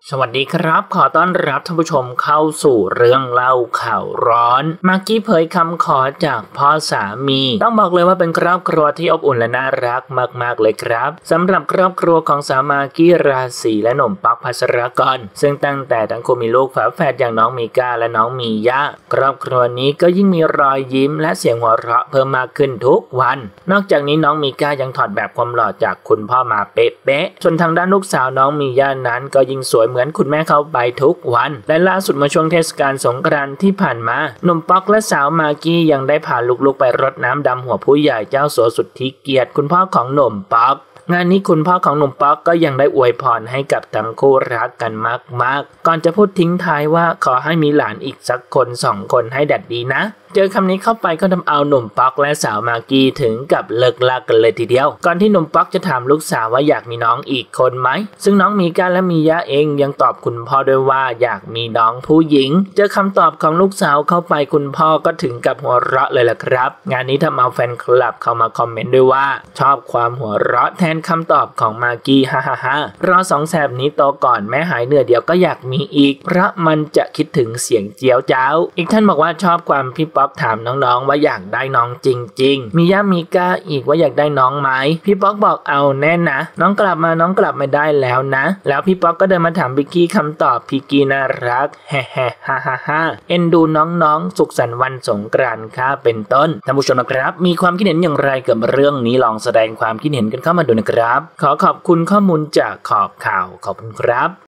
สวัสดีครับขอต้อนรับท่านผู้ชมเข้าสู่เรื่องเล่าข่าวร้อนมากกี้เผยคำขอจากพ่อสามีต้องบอกเลยว่าเป็นครอบครัวที่อบอุ่นและน่ารักมากๆเลยครับสำหรับครอบครัวของสาวมากกี้ราศีและหนุ่มป๊อกภัสรกรซึ่งตั้งแต่ทั้งคู่มีลูกฝาแฝดอย่างน้องมีก้าและน้องมีย่าครอบครัวนี้ก็ยิ่งมีรอยยิ้มและเสียงหัวเราะเพิ่มมากขึ้นทุกวันนอกจากนี้น้องมีก้ายังถอดแบบความหล่อจากคุณพ่อมาเป๊ะๆส่วนทางด้านลูกสาวน้องมีย่านั้นก็ยิ่งสวยเหมือนคุณแม่เขาไปทุกวันและล่าสุดมาช่วงเทศกาลสงกรานต์ที่ผ่านมาหนุ่มป๊อกและสาวมากกี้ยังได้พาลูกๆไปรดน้ำดำหัวผู้ใหญ่เจ้าสัวสุดที่เกียรติคุณพ่อของหนุ่มป๊อกงานนี้คุณพ่อของหนุ่มป๊อกก็ยังได้อวยพรให้กับทั้งคู่รักกันมากๆก่อนจะพูดทิ้งท้ายว่าขอให้มีหลานอีกสักคน2 คนให้แดดดีนะเจอคำนี้เข้าไปก็ทำเอาหนุ่มป๊อกและสาวมากกี้ถึงกับเลิกลากันเลยทีเดียวก่อนที่หนุ่มป๊อกจะถามลูกสาวว่าอยากมีน้องอีกคนไหมซึ่งน้องมีก้าและมีย่าเองยังตอบคุณพ่อด้วยว่าอยากมีน้องผู้หญิงเจอคำตอบของลูกสาวเข้าไปคุณพ่อก็ถึงกับหัวเราะเลยล่ะครับงานนี้ทำเอาแฟนคลับเข้ามาคอมเมนต์ด้วยว่าชอบความหัวเราะแทนคำตอบของมากกี้ฮ่าฮ่าฮ่ารอ2 แสบนี้โตก่อนแม่หายเหนื่อยเดี๋ยวก็อยากมีอีกเพราะมันจะคิดถึงเสียงเจียวจ้าวอีกท่านบอกว่าชอบความพี่ป๊อกถามน้องว่าอยากได้น้องจริงๆมีย่ามีก้าอีกว่าอยากได้น้องไหมพี่ป๊อกบอกเอาแน่นะน้องกลับมาได้แล้วนะแล้วพี่ป๊อกก็เดินมาถามพิกกี้คำตอบพิกกี้น่ารักแฮ่ฮ่าฮ่าเอ็นดูน้องสุขสันต์วันสงกรานต์ค่ะเป็นต้นท่านผู้ชมนะครับมีความคิดเห็นอย่างไรกับเรื่องนี้ลองแสดงความคิดเห็นกันเข้ามาดูนะครับขอขอบคุณข้อมูลจากขอบข่าวขอบคุณครับ